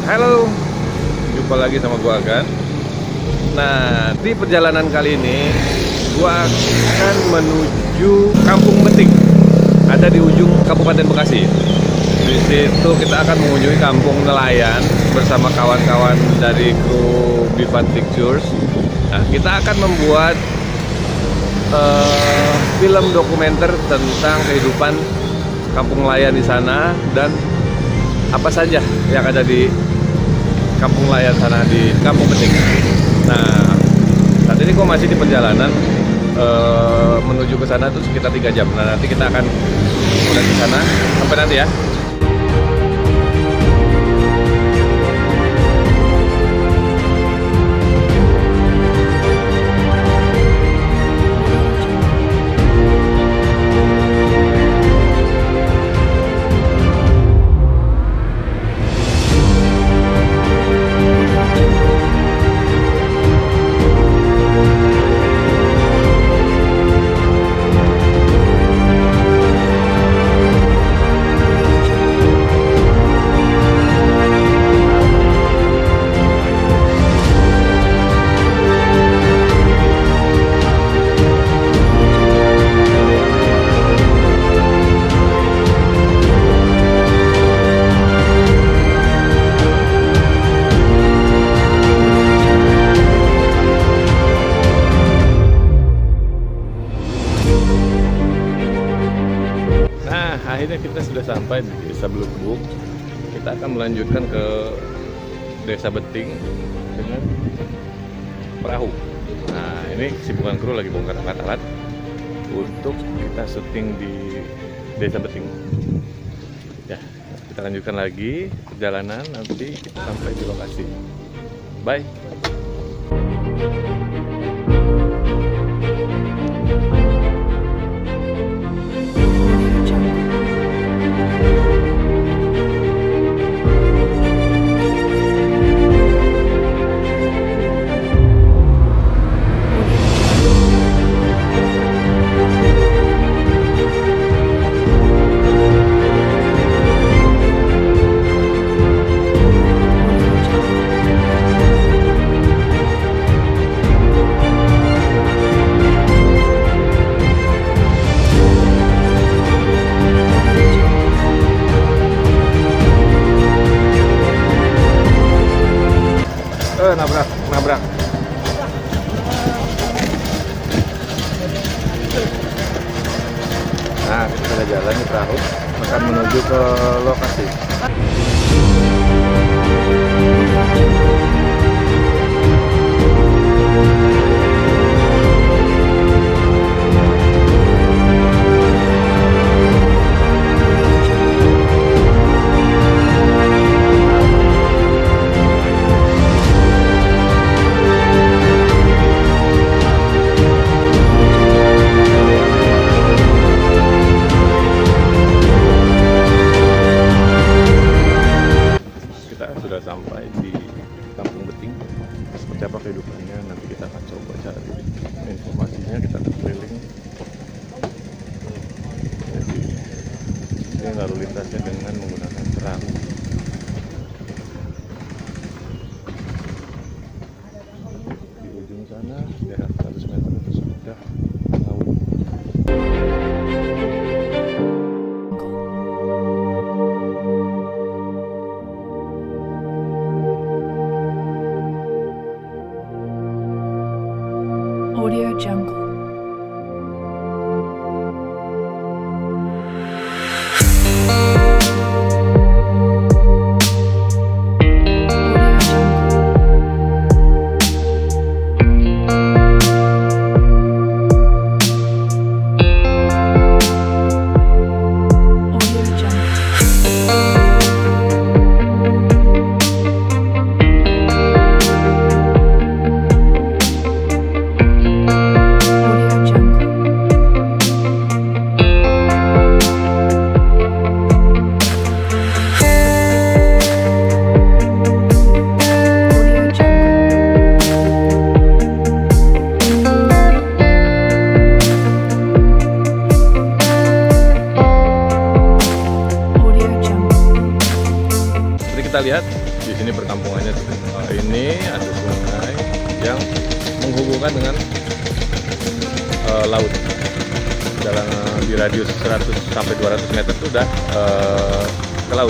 Halo, jumpa lagi sama gua kan. Nah, di perjalanan kali ini gua akan menuju Kampung Beting. Ada di ujung Kabupaten Bekasi. Di situ kita akan mengunjungi kampung nelayan bersama kawan-kawan dari kru Bivan Pictures. Nah, kita akan membuat film dokumenter tentang kehidupan kampung nelayan di sana dan apa saja yang ada di kampung nelayan sana di Kampung Beting. Nah, saat ini gua masih di perjalanan menuju ke sana tuh sekitar 3 jam. Nah, nanti kita akan mulai ke sana. Sampai nanti ya. Akhirnya kita sudah sampai di Desa Blubuk. Kita akan melanjutkan ke Desa Beting dengan perahu. Nah, ini kesibukan kru lagi bongkar alat-alat untuk kita syuting di Desa Beting. Ya, kita lanjutkan lagi perjalanan, nanti kita sampai di lokasi. Bye. Nabrak. Nah, kita sudah jalan di perahu akan menuju ke lokasi. Sudah sampai di Kampung Beting. Seperti apa kehidupannya nanti kita akan coba cari informasinya. Kita akan keliling. Jadi ini lalu lintasnya dengan menggunakan perahu. Di ujung sana jarak 100 meter itu sudah laut. Audio Jungle. sini perkampungannya ini ada sungai yang menghubungkan dengan laut. Dalam di radius 100 sampai 200 meter itu udah ke laut.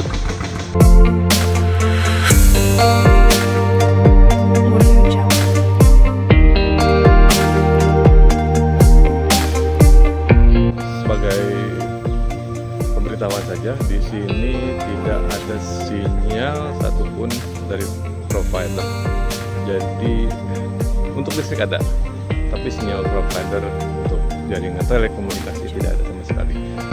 Sebagai pemberitahuan saja, di sini tidak ada sinyal satupun dari provider. Jadi untuk listrik ada, tapi sinyal provider untuk jaringan telekomunikasi tidak ada sama sekali.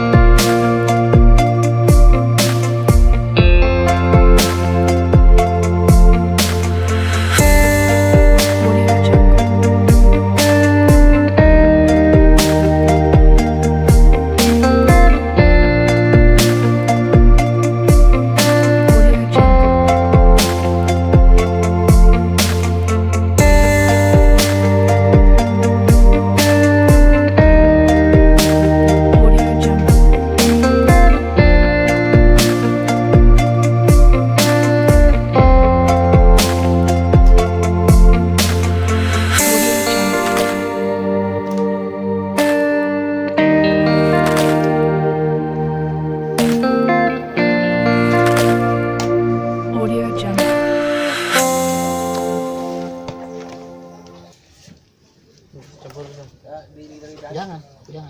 Jangan, jangan.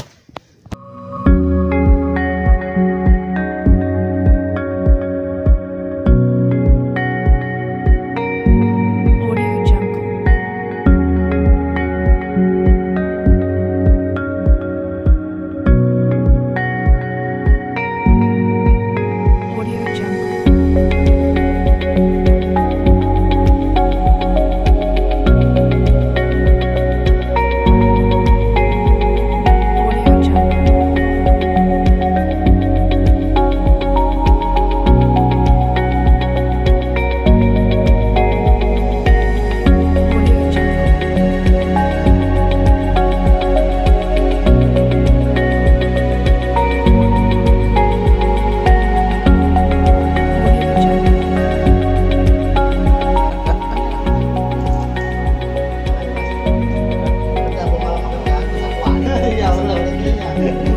Audio Jungle. Audio Jungle. Audio Jungle. Audio Jungle. Audio Jungle. Iya, benar rezekinya.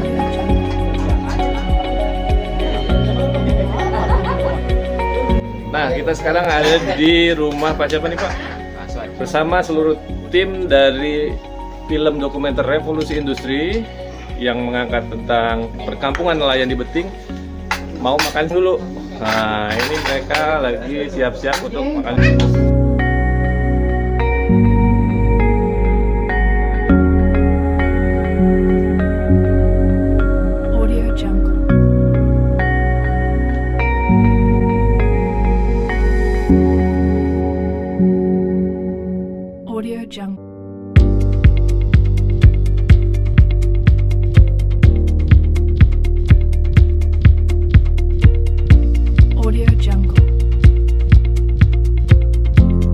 Nah, kita sekarang ada di rumah Pak siapa nih Pak? Bersama seluruh tim dari film dokumenter Revolusi Industri yang mengangkat tentang perkampungan nelayan di Beting. Mau makan dulu. Nah, ini mereka lagi siap-siap untuk makan. Audio Jungle. Audio Jungle. Audio Jungle.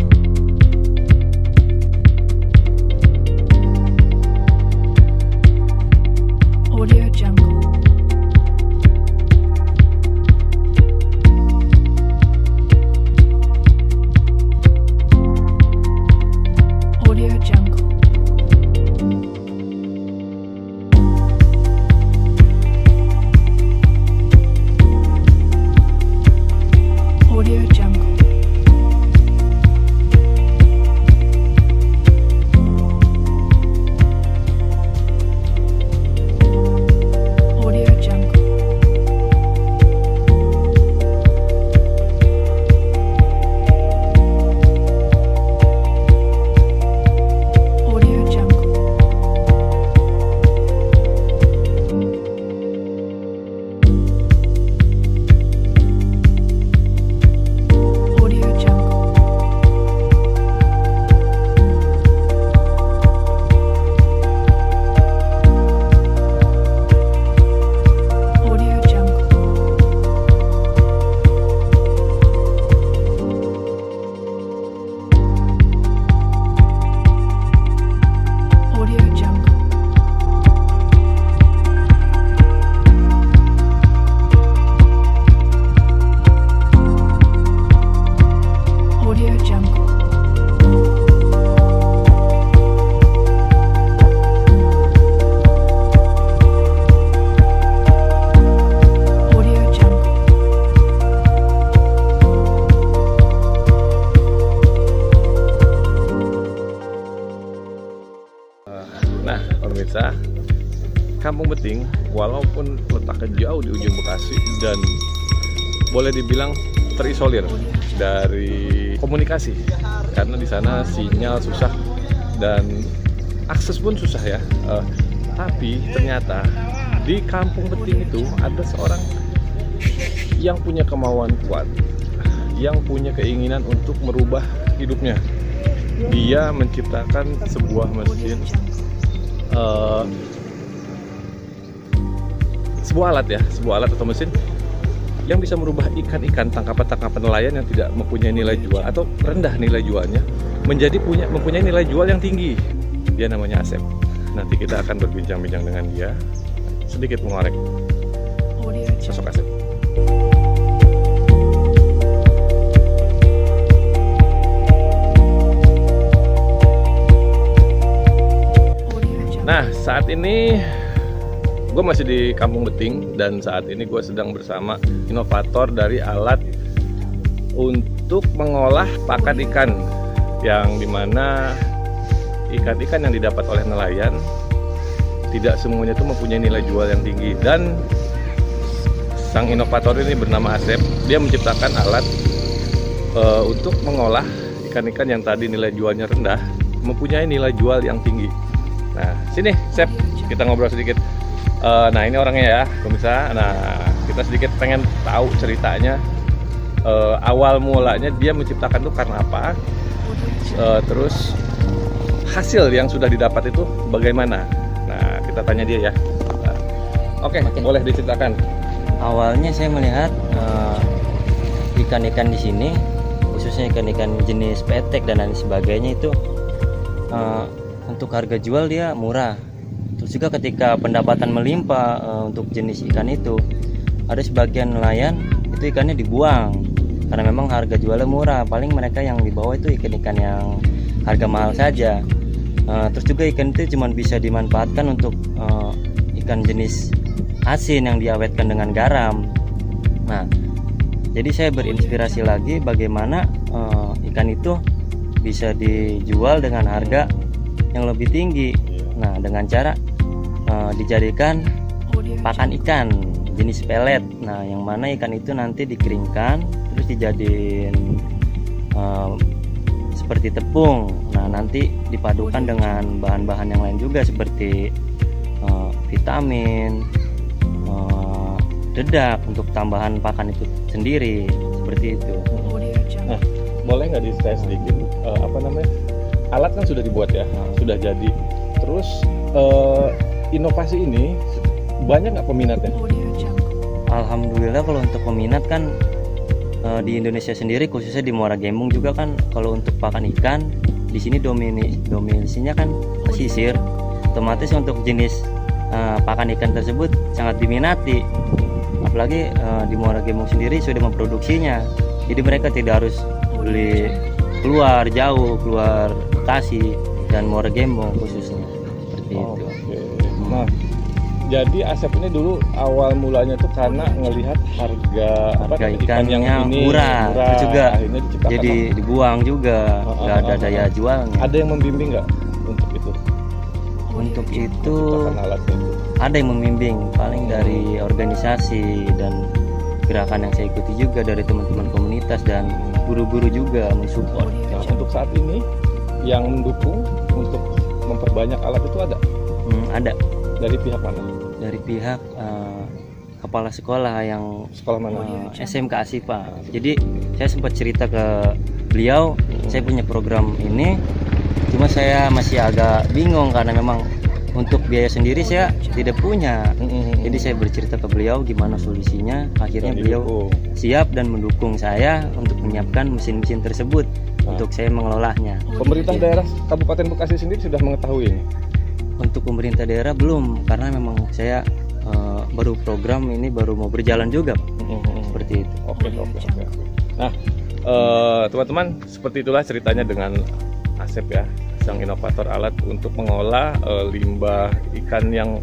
pemirsa, Kampung Beting walaupun letaknya jauh di ujung Bekasi dan boleh dibilang terisolir dari komunikasi karena di sana sinyal susah dan akses pun susah ya. Tapi ternyata di Kampung Beting itu ada seorang yang punya kemauan kuat, yang punya keinginan untuk merubah hidupnya. Dia menciptakan sebuah mesin, sebuah alat atau mesin yang bisa merubah ikan-ikan tangkapan nelayan yang tidak mempunyai nilai jual atau rendah nilai jualnya menjadi mempunyai nilai jual yang tinggi. Dia namanya Asep. Nanti kita akan berbincang-bincang dengan dia, sedikit mengorek Audio sosok Jungle. Asep. Audio Jungle. Nah, saat ini gue masih di Kampung Beting dan saat ini gue sedang bersama inovator dari alat untuk mengolah pakan ikan, yang dimana ikan-ikan yang didapat oleh nelayan tidak semuanya itu mempunyai nilai jual yang tinggi. Dan sang inovator ini bernama Asep. Dia menciptakan alat untuk mengolah ikan-ikan yang tadi nilai jualnya rendah mempunyai nilai jual yang tinggi. Nah, sini Sep, kita ngobrol sedikit. Nah, ini orangnya ya, pemirsa. Nah, kita sedikit pengen tahu ceritanya. Awal mulanya dia menciptakan itu karena apa? Terus hasil yang sudah didapat itu bagaimana? Nah, kita tanya dia ya. Oke, boleh diceritakan. Awalnya saya melihat ikan-ikan di sini, khususnya ikan-ikan jenis petek dan lain sebagainya itu untuk harga jual dia murah. Terus juga ketika pendapatan melimpah untuk jenis ikan itu, ada sebagian nelayan itu ikannya dibuang karena memang harga jualnya murah. Paling mereka yang dibawa itu ikan-ikan yang harga mahal saja. Terus juga ikan itu cuma bisa dimanfaatkan untuk ikan jenis asin yang diawetkan dengan garam. Nah, jadi saya berinspirasi lagi bagaimana ikan itu bisa dijual dengan harga yang lebih tinggi. Nah, dengan cara dijadikan pakan ikan jenis pelet. Nah, yang mana ikan itu nanti dikeringkan terus dijadiin seperti tepung. Nah, nanti dipadukan dengan bahan-bahan yang lain juga seperti vitamin, dedak untuk tambahan pakan itu sendiri, seperti itu. Audio Jungle. Nah, boleh nggak di-share sedikit apa namanya? Alat kan sudah dibuat ya, sudah jadi. Terus inovasi ini banyak nggak peminatnya? Audio Jungle. Alhamdulillah kalau untuk peminat kan di Indonesia sendiri, khususnya di Muara Gembong juga kan, kalau untuk pakan ikan di sini dominasinya kan pesisir, otomatis untuk jenis pakan ikan tersebut sangat diminati. Apalagi di Muara Gembong sendiri sudah memproduksinya, jadi mereka tidak harus beli keluar jauh, keluar Bekasi dan Muara Gembong khususnya, seperti itu. Oke. Nah, jadi Asep ini dulu awal mulanya tuh karena ngelihat harga Ikannya yang ini murah, terus juga akhirnya diciptakan. jadi dibuang juga, nggak ada daya jualnya. Ada yang membimbing nggak untuk itu? Untuk itu Ciptakan alatnya itu. ada yang membimbing, paling dari organisasi dan gerakan yang saya ikuti juga, dari teman-teman komunitas dan guru-guru juga mensupport. Nah, untuk saat ini yang mendukung untuk memperbanyak alat itu ada Ada dari pihak mana? dari pihak kepala sekolah yang Sekolah mana? SMK Asifa. Jadi saya sempat cerita ke beliau, saya punya program ini, cuma saya masih agak bingung karena memang untuk biaya sendiri saya tidak punya. Jadi saya bercerita ke beliau gimana solusinya. Akhirnya Dan beliau didukung. siap dan mendukung saya untuk menyiapkan mesin-mesin tersebut untuk saya mengelolanya. Pemerintah daerah Kabupaten Bekasi sendiri sudah mengetahui ini. Untuk pemerintah daerah belum, karena memang saya baru program ini baru mau berjalan juga, seperti itu. Oke. Nah, teman-teman, seperti itulah ceritanya dengan Asep ya, sang inovator alat untuk mengolah limbah ikan yang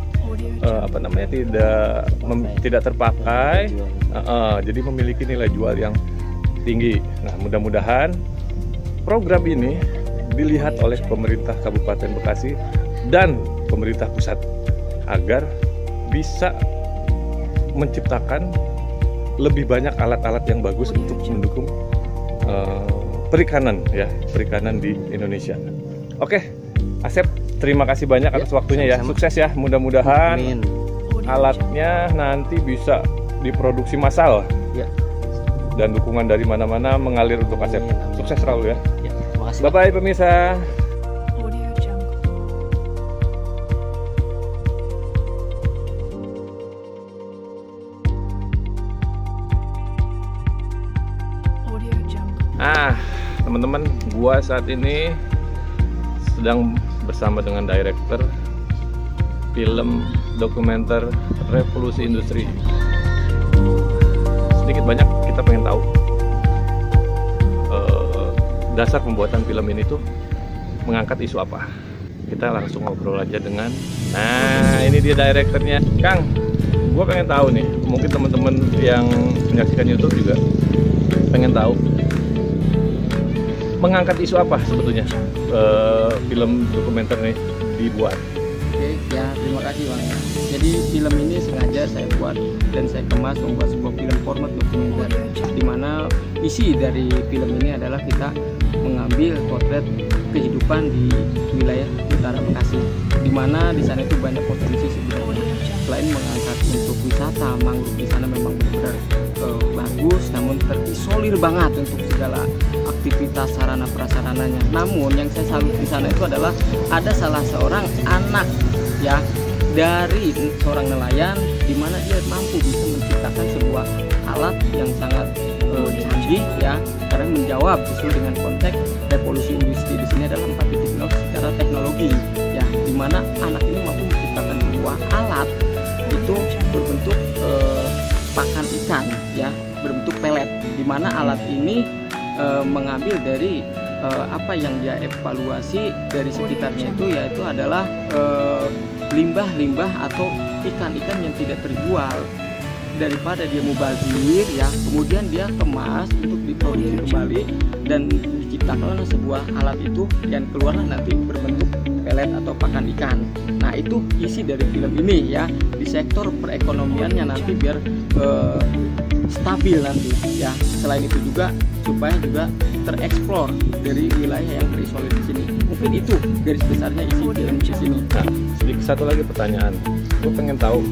tidak terpakai, jadi memiliki nilai jual yang tinggi. Nah, mudah-mudahan program ini dilihat oleh pemerintah Kabupaten Bekasi dan pemerintah pusat agar bisa menciptakan lebih banyak alat-alat yang bagus untuk mendukung perikanan di Indonesia. Oke, Asep, terima kasih banyak atas waktunya ya. sama-sama. Sukses ya, mudah-mudahan Amin. alatnya nanti bisa diproduksi massal Ya. dan dukungan dari mana-mana mengalir untuk Asep. Amin, amin. Sukses selalu ya. Ya, terima kasih. Bye-bye pemirsa. Audio Jungle. Audio Jungle. Teman-teman, gua saat ini sedang bersama dengan director film dokumenter Revolusi Industri. Sedikit banyak kita pengen tahu dasar pembuatan film ini tuh mengangkat isu apa. Kita langsung ngobrol aja dengan, ini dia direkturnya, Kang. Gua pengen tahu nih, mungkin teman-teman yang menyaksikan YouTube juga pengen tahu mengangkat isu apa sebetulnya film dokumenter ini dibuat. Oke, ya terima kasih Bang. Jadi film ini sengaja saya buat dan saya kemas membuat sebuah film format dokumenter, di mana isi dari film ini adalah kita mengambil potret kehidupan di wilayah utara Bekasi, di mana di sana itu banyak potensi sebenarnya. Selain mengangkat untuk wisata, mangrove di sana memang benar-benar bagus, namun terisolir banget untuk segala aktivitas sarana prasarananya. Namun yang saya salut di sana itu adalah ada salah seorang anak ya dari seorang nelayan, di mana dia mampu bisa menciptakan sebuah alat yang sangat canggih ya, karena menjawab sesuai dengan konteks revolusi industri di sini adalah 4.0 secara teknologi ya, di mana anak ini mampu menciptakan sebuah alat itu berbentuk pakan ikan ya, berbentuk pelet, di mana alat ini mengambil dari apa yang dia evaluasi dari sekitarnya itu, yaitu adalah limbah-limbah atau ikan-ikan yang tidak terjual. Daripada dia mubazir ya, kemudian dia kemas untuk diproduksi kembali dan diciptakanlah sebuah alat itu dan keluarlah nanti berbentuk pelet atau pakan ikan. Nah, itu isi dari film ini ya, di sektor perekonomiannya nanti biar stabil nanti ya. Selain itu juga supaya juga tereksplor dari wilayah yang terisolir di sini. Mungkin itu garis besarnya isi film di sini. Nah, sedikit satu lagi pertanyaan. Gue pengen tahu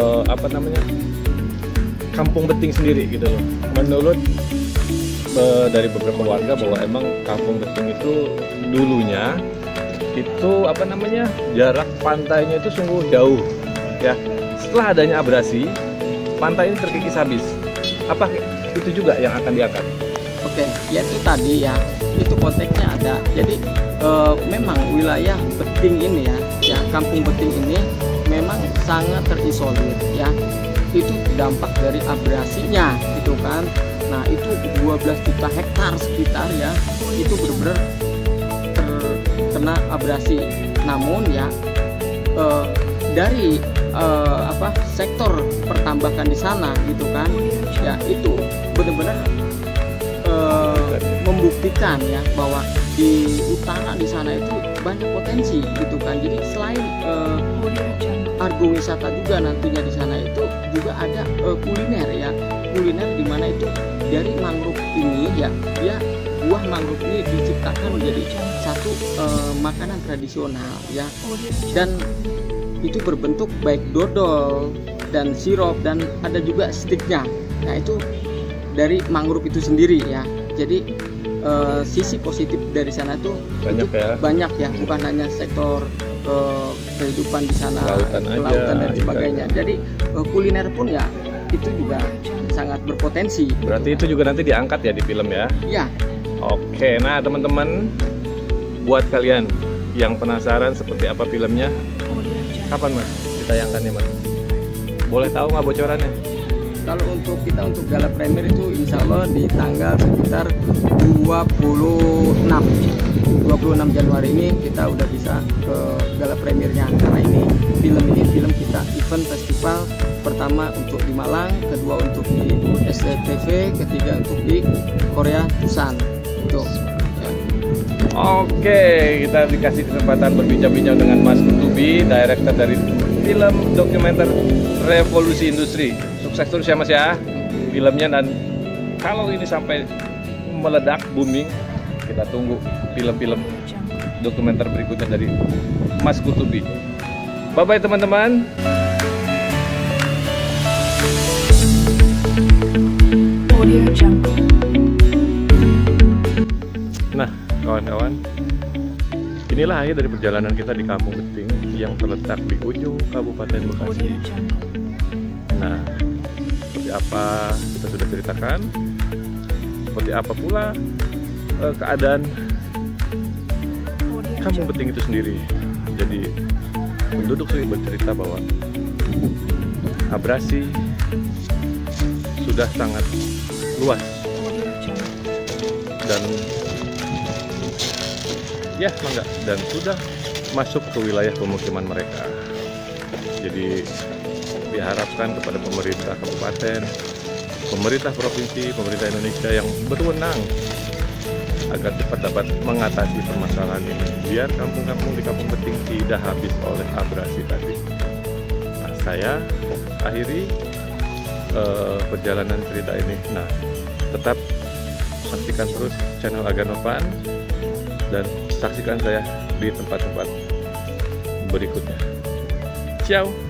Kampung Beting sendiri gitu loh. Menurut dari beberapa warga bahwa emang Kampung Beting itu dulunya itu jarak pantainya itu sungguh jauh ya. Setelah adanya abrasi, pantai ini terkikis habis. Apa itu juga yang akan diangkat? Oke, ya itu tadi ya, itu konteksnya ada. Jadi memang wilayah Beting ini ya Kampung Beting ini memang sangat terisolir ya. Itu dampak dari abrasinya gitu kan. Nah, itu 12 juta hektar sekitar ya, itu benar-benar terkena abrasi. Namun ya dari sektor pertambakan di sana gitu kan ya, itu benar-benar membuktikan ya bahwa di utara di sana itu banyak potensi gitu kan. Jadi selain argo wisata juga nantinya di sana itu juga ada kuliner ya, kuliner di mana itu dari mangrove ini ya, dia buah mangrove ini diciptakan menjadi satu makanan tradisional ya, dan itu berbentuk baik dodol dan sirup dan ada juga sticknya. Nah, itu dari mangrove itu sendiri ya. Jadi sisi positif dari sana tuh banyak ya, bukan hanya sektor kehidupan di sana, kelautan dan sebagainya. Jadi kuliner pun ya itu juga sangat berpotensi. Berarti itu juga nanti diangkat ya di film ya? Ya. Oke, nah teman-teman, buat kalian yang penasaran seperti apa filmnya, kapan Mas ditayangkannya Mas? Boleh tahu nggak bocorannya? Kalau untuk gala premier itu insya Allah di tanggal sekitar 26 Januari ini kita udah bisa ke gala premiernya, karena ini film kita event festival pertama untuk di Malang, kedua untuk di SCTV, ketiga untuk di Korea Busan itu. Ya. Oke, kita dikasih kesempatan berbincang-bincang dengan Mas Kutubi, director dari film dokumenter Revolusi Industri. Sukses terus ya Mas ya filmnya, dan kalau ini sampai meledak, booming, kita tunggu film-film dokumenter berikutnya dari Mas Kutubi. Bye-bye teman-teman. Audio Jungle. Nah, kawan-kawan, inilah akhir dari perjalanan kita di Kampung Beting yang terletak di ujung Kabupaten Bekasi. Audio Jungle. Nah, seperti apa kita sudah ceritakan, seperti apa pula keadaan Audio Kampung Jungle. Beting itu sendiri. Jadi penduduk sendiri bercerita bahwa abrasi sudah sangat luas Audio Jungle. dan ya mangga, dan sudah masuk ke wilayah pemukiman mereka. Jadi diharapkan kepada pemerintah kabupaten, pemerintah provinsi, pemerintah Indonesia yang berwenang agar cepat dapat mengatasi permasalahan ini, biar kampung-kampung di Kampung Beting tidak habis oleh abrasi tadi. Nah, saya akhiri perjalanan cerita ini. Nah, tetap saksikan terus channel Aganovan dan saksikan saya di tempat-tempat berikutnya. Ciao.